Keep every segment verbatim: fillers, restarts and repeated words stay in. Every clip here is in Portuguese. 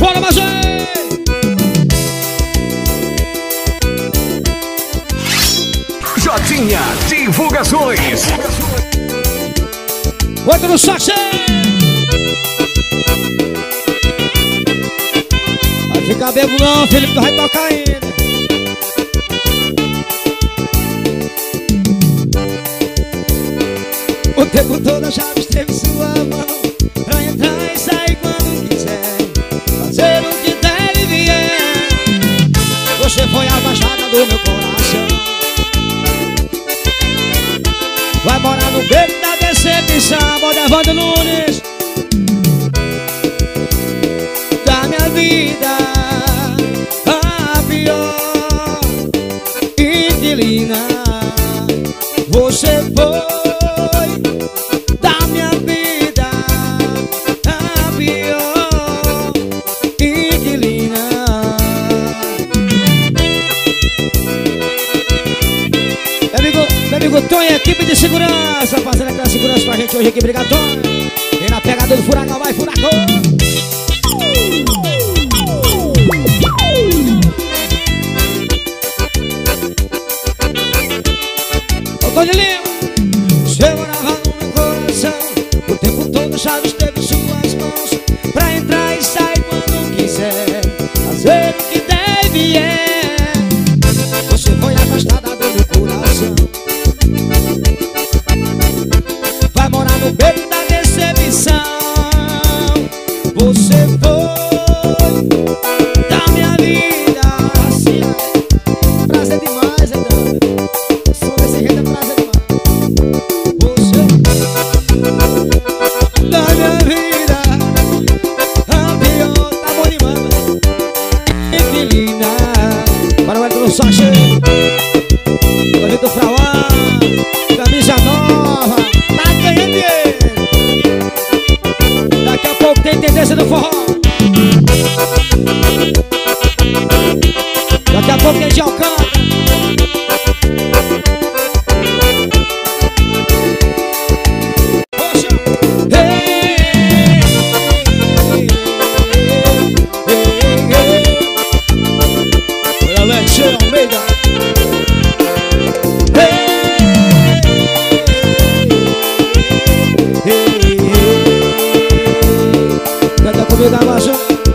Bora, mais um. Jotinha Divulgações. Outro no saxê. Vai ficar bebo não, Felipe, tu vai tocar ainda. O tempo todo a chave esteve em sua mão, pra entrar e sair quando quiser, fazer o que der e vier. Você foi a baixada do meu coração, vai morar no beco da decepção. Bora, Evandro Nunes. Da minha vida, a pior inquilina. Você foi da minha vida, a pior inquilina. Meu amigo, meu amigo Tonho, equipe de segurança, fazendo aquela segurança pra gente hoje aqui. Obrigado, Tonho. Vem na pegada do furacão, vai furacão. Ô Tonho Lima, você morava no meu coração, o tempo todo a chave esteve em suas mãos, pra entrar e sair quando quiser, fazer o que deve é. Você foi afastada do meu coração, vai morar no beco da decepção. Você foi da minha vida, assim é prazer demais, então. Só desse jeito é prazer demais. Você da minha vida, a pior, tá bom demais. Inquilina, para o Edson Sacha, o Vitor Frauá, camisa nova, tá ganhando dinheiro. Daqui a pouco tem tendência do forró. Daqui a pouco tem de Alcântara. Poxa! Hey, hey, hey, hey. Olha, Alex Almeida. Canta comigo a mais um.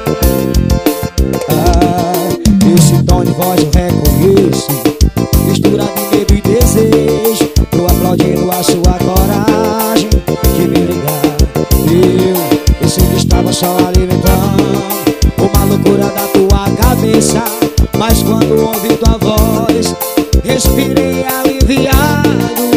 Ah, esse tom de voz eu reconheço, mistura de medo e desejo. Tô aplaudindo a sua coragem de me ligar. Eu, eu sempre estava só alimentando uma loucura da tua cabeça, mas quando ouvi tua voz, respirei aliviado.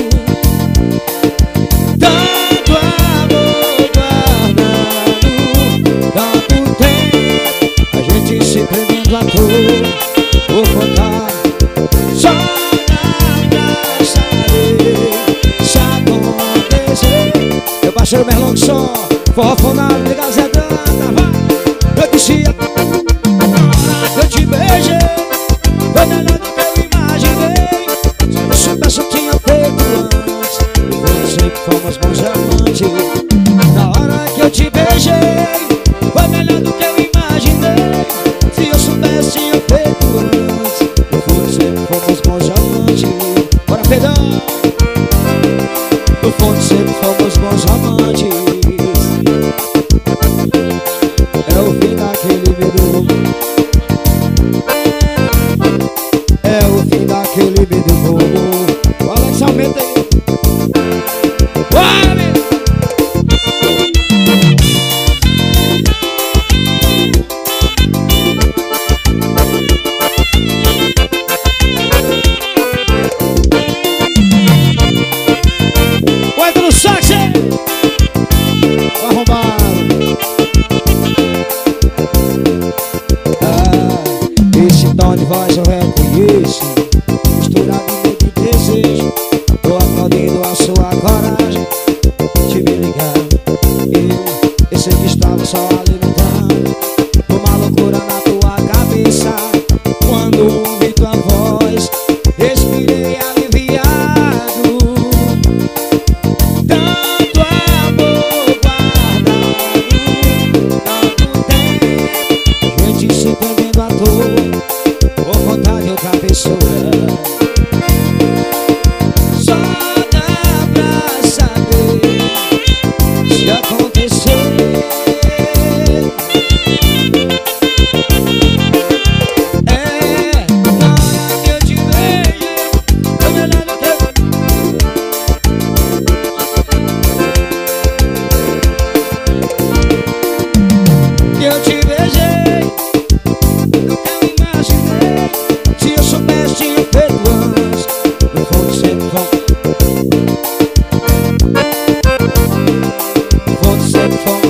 Tanto amor guardado, tanto tempo, a gente se prendendo à toa, vou contar só pra saber se acontecer. Meu parceiro Merlong Som, forrofonado de Gazedana, vai. Eu disse a hora que eu te beijei, foi melhor do que eu imaginei. Se eu soubesse eu tinha feito antes, eu sei que fomos bons amantes. Na hora que eu te beijei, foi melhor do que eu imaginei. Se eu soubesse tinha feito antes, eu sei que fomos bons amantes. Bora, Pedrão! No fundo sempre fomos bons amantes. É o fim daquele medo, é o fim daquele medo bobo. O Alex aumenta aí. Bora, menino! Entra no sax, hein? Arrombado. Ah, esse tom de voz eu reconheço, misturado de medo e desejo. Tô aplaudindo a sua coragem de me ligar. Eu, eu sei que estava só alimentando uma loucura na tua cabeça. Quando ouvi tua voz, respirei aliviado. Tanto amor guardado, tanto tempo, beijei, nunca me imaginei. Se eu soubesse tinha feito antes. No fundo sempre vão, no fundo sempre vão.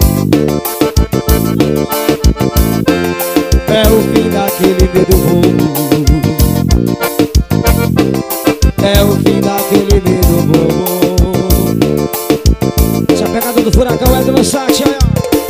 É o fim daquele medo bobo. É o fim daquele medo bobo. Essa pegada do furacão é do meu saque, ó.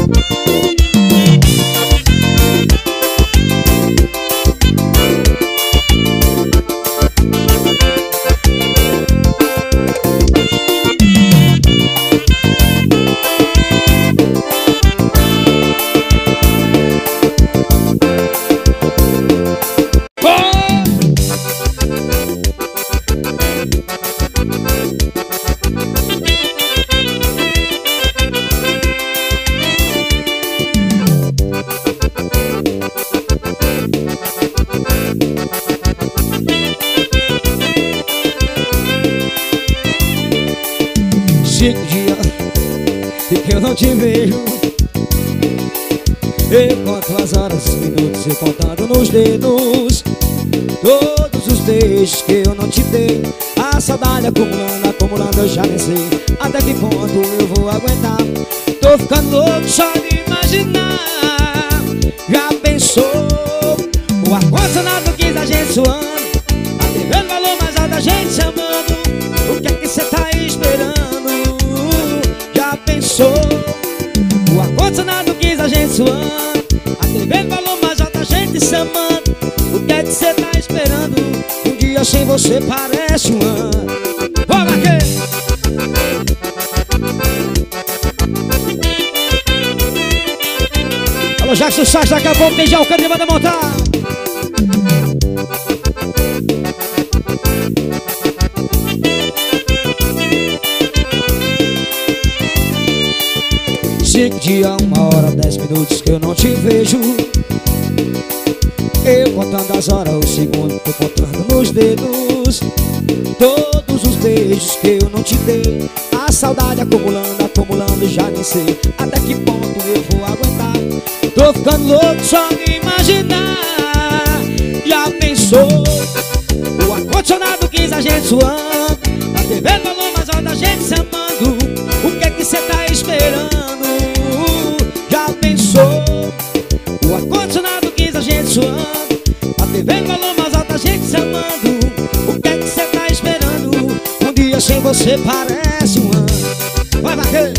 Cinco dias que eu não te vejo. Eu conto as horas, os minutos, eu contando nos dedos. Todos os beijos que eu não te dei. A saudade acumulando, acumulando, eu já nem sei até que ponto eu vou aguentar. Tô ficando louco só de imaginar. Já pensou? O ar-condicionado quis a gente suando, a T V no valor mais alto, a gente se amando. O que é que cê tá esperando? O ar-condicionado quis a gente suando, a T V no valor mais alto, a gente se amando. O que é que cê tá esperando? Um dia sem você parece um ano. Vamos aqui! Alô, Jackson Sax, daqui a pouco tem já o Cândido vai montar. Cinco dias, uma hora, dez minutos que eu não te vejo. Eu contando as horas, os segundos, tô contando nos dedos. Todos os beijos que eu não te dei. A saudade acumulando, acumulando, já nem sei até que ponto eu vou aguentar. Tô ficando louco só de imaginar. Já pensou? O ar-condicionado quis a gente suando, a T V no valor mais alto, a gente se amando. O que é que cê tá esperando? O ar-condicionado quis a gente suando, a T V no valor mais alto, a gente se amando. O que é que cê tá esperando? Um dia sem você parece um ano. Vai bater!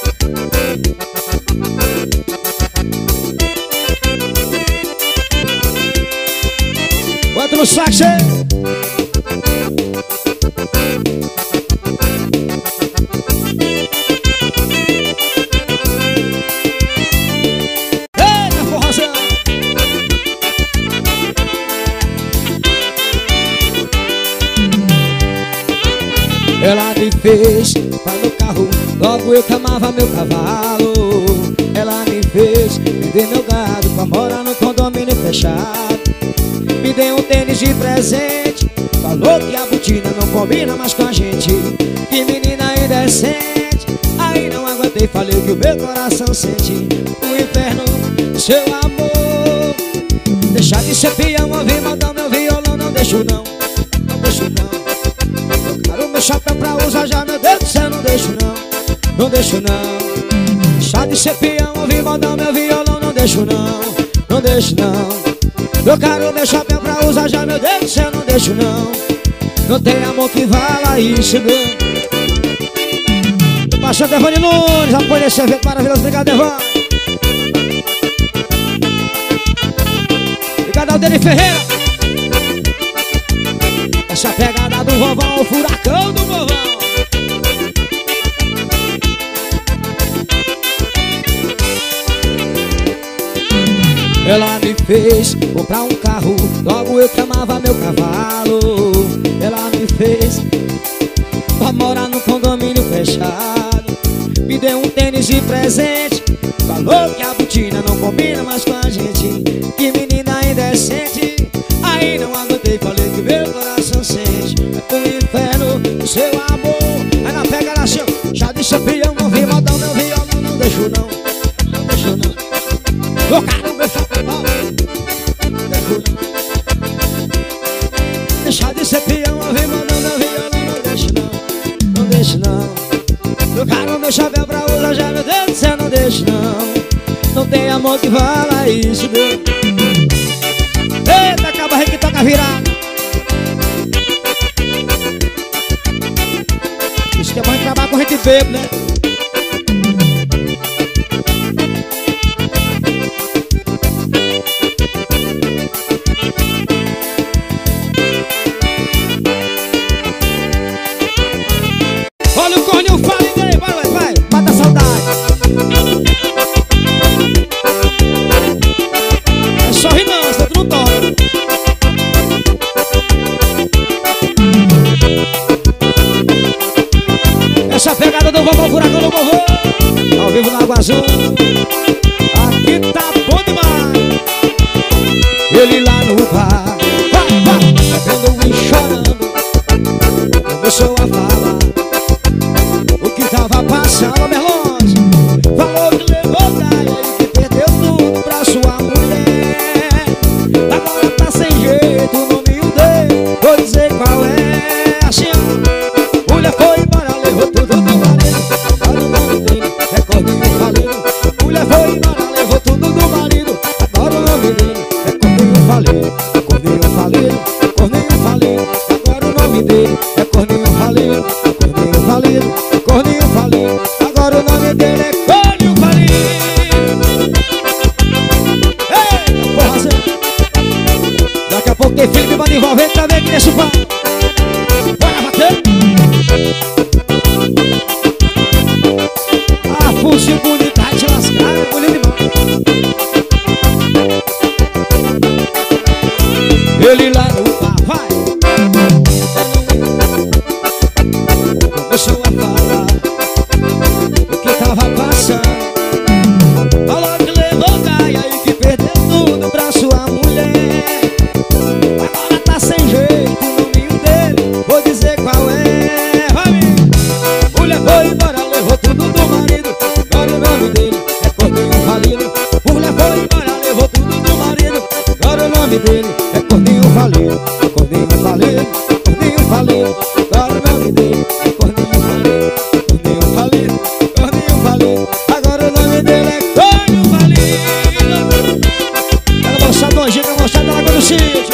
Bota no saco, ela me fez para no carro, logo eu que amava meu cavalo. Ela me fez vender meu gado pra morar no condomínio fechado. Me deu um tênis de presente, falou que a botina não combina mais com a gente. Que menina indecente, aí não aguentei, falei que o meu coração sente o inferno, seu amor. Deixar de ser peão, ouvir mandar meu violão, não deixo não, não deixo não. Meu chapéu pra usar já, meu Deus do céu, não deixo não, não deixo não. Deixar de ser peão, ouvir modão, meu violão, não deixo não, não deixo não. Trocaram meu chapéu pra usar já, meu Deus do céu, não deixo não. Não tem amor que vala isso, meu. Pastor Devane Nunes, apoio desse evento maravilhoso, obrigado, Devane. Obrigado, Aldeni Ferreira. Essa pegada do vovão, o furacão do vovão. Ela me fez comprar um carro, logo eu que amava meu cavalo. Ela me fez pra morar no condomínio fechado. Me deu um tênis de presente, falou que a botina não combina mais com a gente. Que menina indecente, aí não aguentei, falei que meu coração sente é o inferno, o seu amor. Aí na pega assim, já disse a filha, não vi modão, meu violão, não deixo não, não deixo não. Ô cara, meu chapéu pra usar já, meu Deus do céu, não deixe não. Não tem amor que fala isso, Deus. Eita, acaba aí que toca virada. Isso que é bom de trabalhar com gente bebo, né? Olha o corninho, fala aí, vai, vai, vai, mata a saudade. É só rir não, você não toca. Essa pegada do vovô furacão do vovô, ao vivo na Água Azul. Aqui tá bom demais. Ele lá no bar, vai, vai, bebendo e chorando, começou a falar o que tava passando, Merlonge. Falou que levou Gaia e que perdeu tudo pra sua mulher. Agora tá sem jeito, o nominho dele, vou dizer qual é. Assim, ó, mulher foi embora, levou tudo do marido. Agora o nome dele é Corninho Falido. Mulher foi embora, levou tudo do marido. Agora o nome dele é Corninho Falido. Corninho Falido, Corninho Falido. Agora o nome dele é Corninho Falido. Corninho Falido, Corninho Falido. Agora o nome dele é Corninho Falido. Ei, porra, Zé. Daqui a pouco tem filho de banda envolvente também aqui nesse bar. Bora bater. Ah, fuzil bonito, vai te lascar, é bonito demais. Ele lá no bar, vai. Começou a falar o que tava passando. Falou que levou Gaia e que perdeu tudo pra sua mulher. Agora tá sem jeito, o nominho dele, vou dizer qual é. Vai, menino. Mulher foi embora, levou tudo do marido. Agora o nome dele é Corninho Falido. Mulher foi embora, levou tudo do marido. Agora o nome dele é Corninho Falido. Corninho Falido, Corninho Falido. Agora o nome dele é Corninho Falido. Corninho Falido, Corninho Falido. Agora o nome dele é Corninho Falido. Ela mostrada nojenta, mostrada na água do sítio.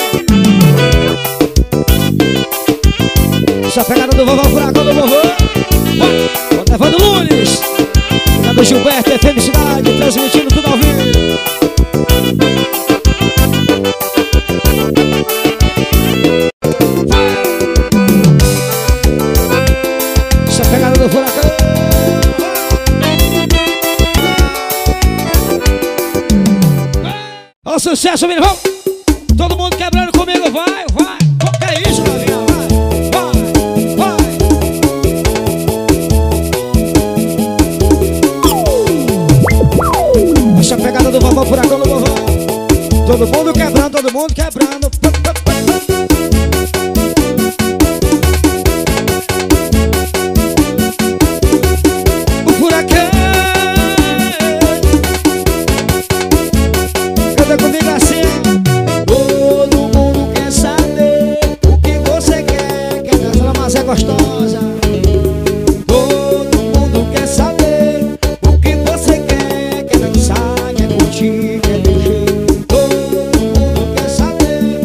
Essa pegada do vovô furacão do vovô. Bota Evandro Nunes. Pegada do Gilberto é felicidade, transmitindo tudo ao vivo. Essa pegada do furacão. Olha o sucesso, menino, vamos. Todo mundo quebrando comigo, vai, vai. Que é isso, galera, vai, vai, vai. Essa pegada do vovô furacão do vovô. Todo mundo quebrando, todo mundo quebrando. O furacão. Canta comigo assim. Todo mundo quer saber o que você quer. Quer dançar, mas é gostosa. Todo mundo quer saber o que você quer. Quer dançar, quer curtir, quer mexer. Todo mundo quer saber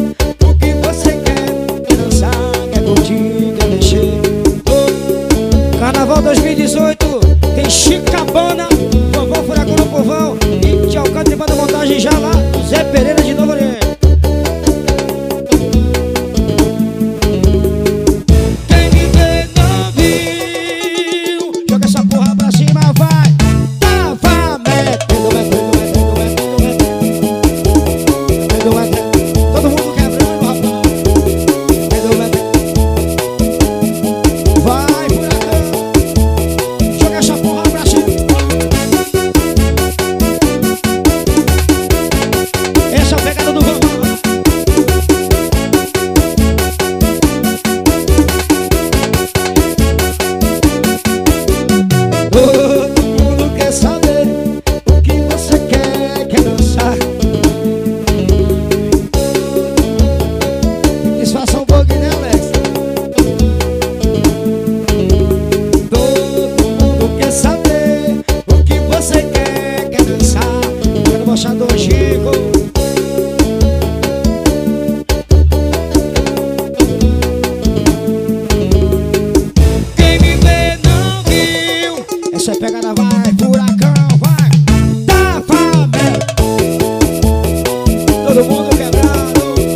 todo mundo quebrado.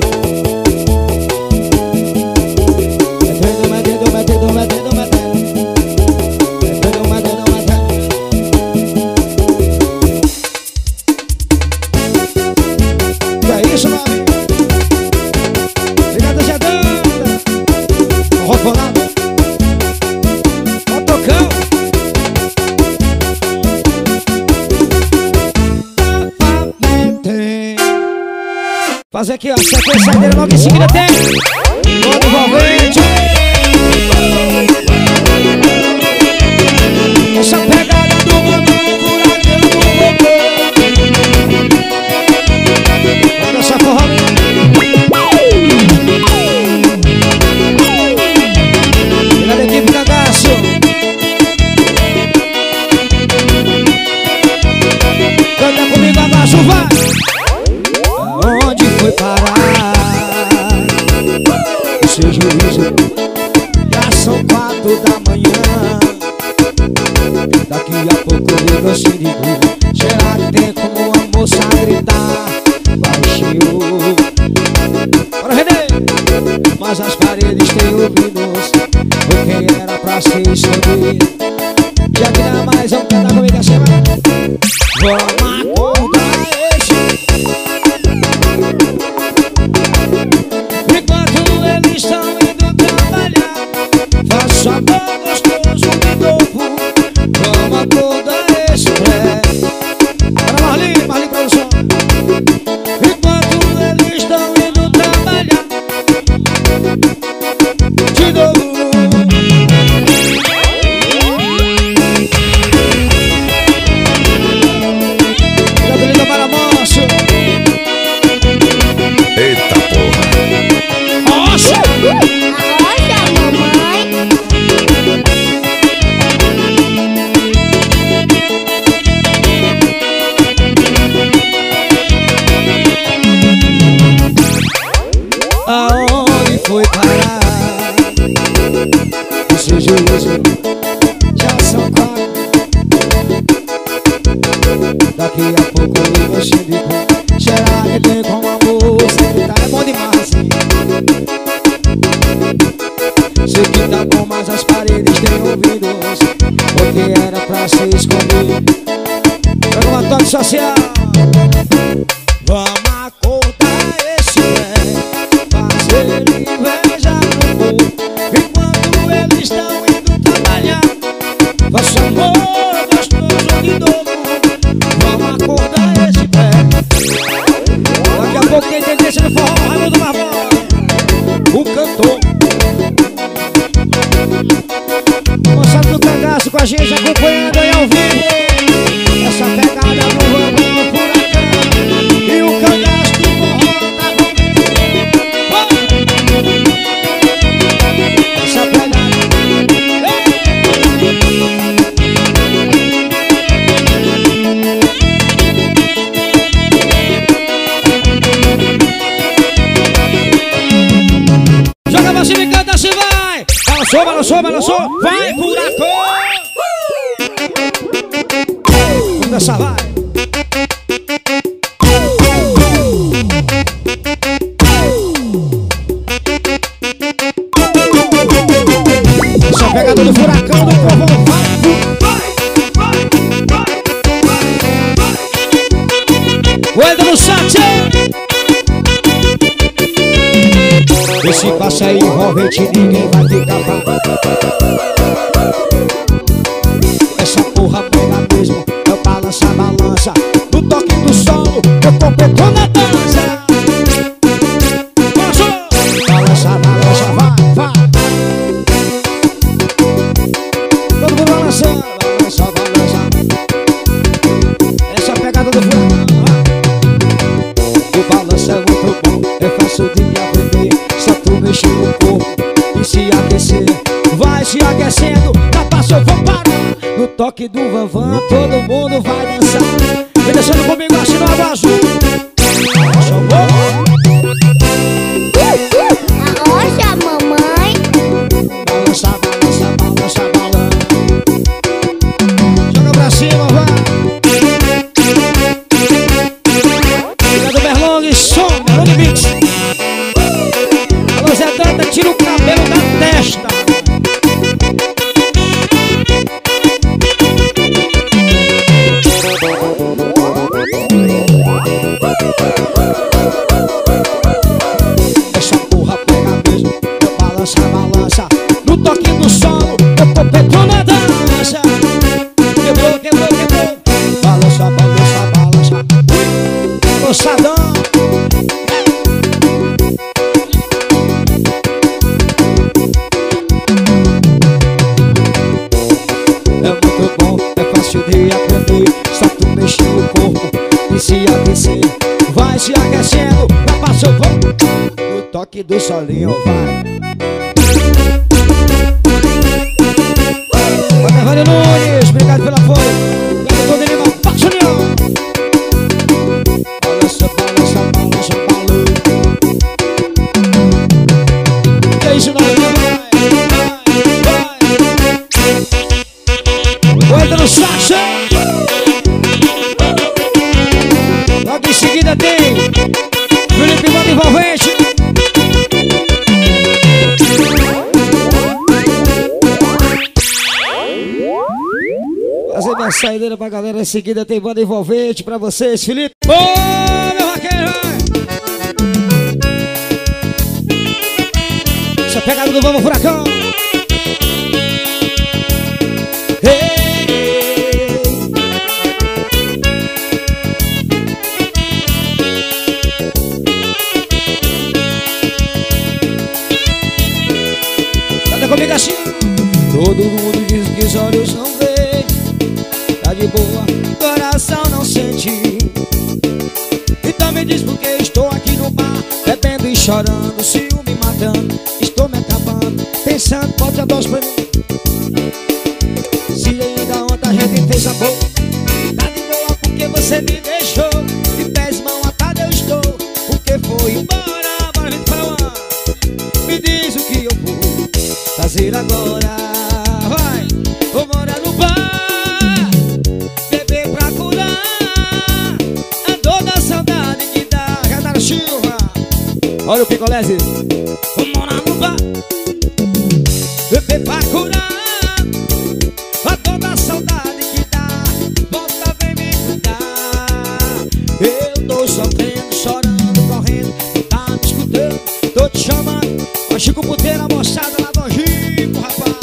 Metendo, metendo, metendo, metendo, metendo. Metendo, metendo, metendo. E é isso, meu amigo. Obrigado, Gedanda. Rofolado. Ó, Tocão. Fazer aqui, ó, sequência dele, logo em seguida tem todo envolvente. Essa pegada do mundo, furacão do robô. Olha essa forró. Vila da equipe Cangaço. Canta comigo, Cangaço, vai! Onde foi parar o seu juízo? Já são quatro da manhã. Daqui a pouco liga o síndico. Será que tem como a moça gritar baixinho? Bora, Renê! Mas as paredes têm ouvidos, porque era pra se esconder. Já que não é mais, vamos cantar comigo assim, vai. Vamos acordar esse. Enquanto eles estão indo trabalhar, faço amor gostoso de novo. Vamos acordar esse pré. Bora, Marli, Marli produção. Enquanto eles estão indo trabalhar, de novo. Gabriela para moço. Eita porra. Nossa! Olha, mamãe. Aonde foi parar o seu juízo? Já são quatro. Daqui a pouco eu vou síndico. Será que tem como a moça gritar? É bom demais assim. Sei que tá bom, mas as paredes têm ouvidos, porque era pra se esconder. Pega uma toque social. Vamos acordar esse pé, fazer inveja no povo. Enquanto eles estão indo trabalhar, faço amor gostoso de novo. Vamos acordar esse pé. Daqui a pouco tem tendência de forró, Raimundo Marbola, o cantor. Moçada do Cangaço com a gente acompanhando aí ao vivo. Essa pegada no vagão furacão. E o Cangaço do forró tá comigo. Essa pegada. Joga pra cima e canta, se vai! Balançou, balançou, balançou! Vai, furacão! Vamos dançar, vai! Essa pegada do furacão do povo, vai! O Eda no chat! Esse passo aí envolvente, ninguém vai ficar parado. Essa porra pega mesmo, eu balança, balança. No toque do solo, eu completo na dança. Balança, balança, vai, vai. Todo mundo balançando, balança, balança. Essa pegada do furacão, vai. O balanço é muito bom, é fácil de aprender. Só tu mexer o corpo e se aquecer. Vai se aquecendo, na passa eu vou parar. No toque do Vanvan, todo mundo vai dançar. Vem dançando comigo, assim no água azul. Olha, mamãe. Balança, balança, balança, balança. Joga pra cima, vai. Obrigado, Berlong, som. furacão. É muito bom, é fácil de aprender. Só tu mexer o corpo e se aquecer. Vai se aquecendo, vai passar o voo. No toque do solinho, vai. Valeu, Nunes, obrigado pela apoio. Obrigado todo ele, mas passa união. Balança, balança, balança, balança. Que é isso, não? Vai, vai. Entra no saxo. Logo em seguida tem Felipe Mano Envolvente. Fazer minha saideira pra galera. Em seguida tem banda envolvente pra vocês, Felipe. Ô, oh, meu vaqueiro! Essa pegada do Vamos Furacão. Hey, hey. Canta comigo assim. Todo mundo diz que os olhos não veem. Tá de boa, coração não sente. Então me diz por que estou aqui no bar, bebendo e chorando, ciúme matando. Estou me acabando, pensando, bota a voz pra mim. Se ainda ontem a gente fez amor, tá de boa porque você me deixou. De pés, mão atada eu estou, porque foi embora. Bora vir pra lá. Me diz o que eu vou fazer agora. Vai, vou morar no bar, olha o picolese. Vamos morar no bar, beber pra curar a toda a saudade que dá. Volta, vem me cuidar. Eu tô sofrendo, chorando, correndo. Tá me escutando, tô te chamando. Ó Chico Puteiro, a moçada lá do Chico, rapaz.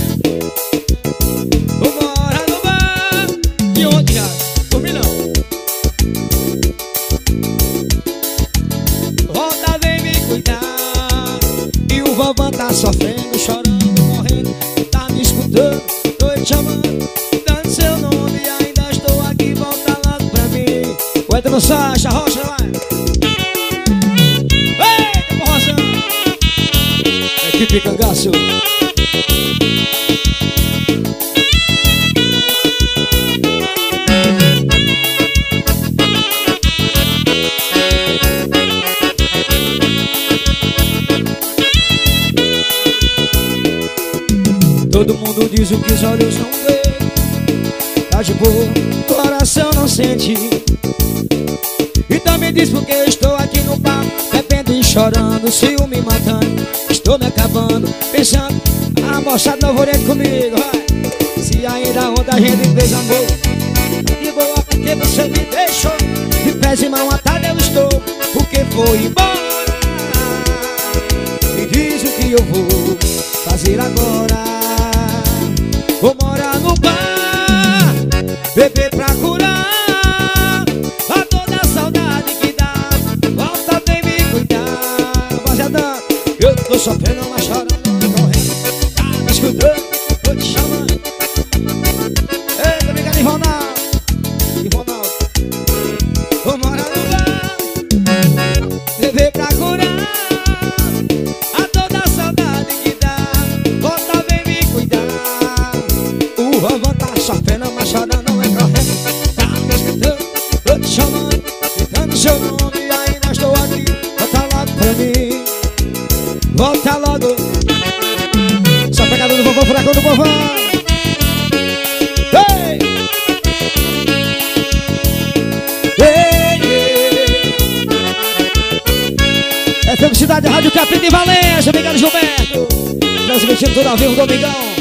Vamos morar no bar. E onde já? Dormi não. E o vovô tá sofrendo, chorando, morrendo. Tá me escutando, tô te chamando, dando seu nome e ainda estou aqui. Volta logo pra mim. Entra no Sacha, Rocha, vai. Eita, porrozão. Equipe Cangaço. Todo mundo diz o que os olhos não veem. Tá de boa, coração não sente. Então me diz por que eu estou aqui no bar, bebendo e chorando, ciúme matando. Estou me acabando, pensando, a moçada novorete comigo, vai. Se ainda ontem a gente fez amor, de boa porque você me deixou. De pés e mão atada eu estou, porque foi embora. Me diz o que eu vou fazer agora. Vou morar no bar, beber pra curar a toda a saudade que dá. Volta, vem me cuidar. Rapaziada, eu tô sofrendo, mas chorando, correndo. Tá me escutando, tô te chamando. Eita, obrigado, Ronaldo. E Ronaldo. Vou morar no bar, beber pra curar a toda a saudade que dá. Volta, vem me cuidar. O vovô tá sofrendo, mas chorando, não é correndo. Tá me escutando, tô te chamando, gritando seu nome e ainda estou aqui. Volta logo pra mim, volta logo. Essa pegada do vovô, furacão do vovô. Ei! Ei, ei. É Felicidade, Rádio Capim de Valência. Obrigado, Gilberto. Transmitindo tudo ao vivo, Domingão.